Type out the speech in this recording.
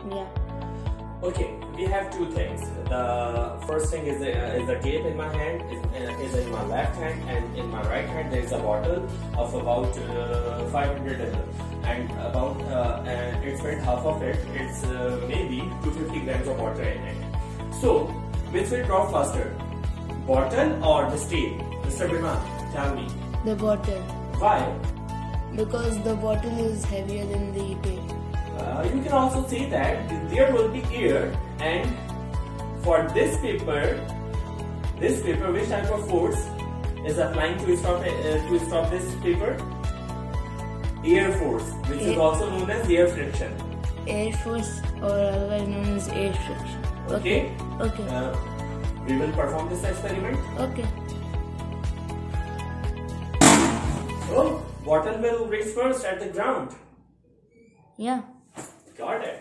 Yeah. Okay, we have two things. The first thing is the tape in my hand, is in my left hand, and in my right hand there is a bottle of about 500 ml, and it's spent half of it. It's maybe 250 grams of water in it. So, which will drop faster, bottle or the tape? Mr. Biman, tell me. The bottle. Why? Because the bottle is heavier than the tape. You can also see that there will be air, and for this paper which type of force is applying to stop this paper? Air force, which is also known as air friction. Air force, or otherwise known as air friction. Okay. Okay. We will perform this experiment. Okay. So, bottle will reach first at the ground. Yeah. Got it.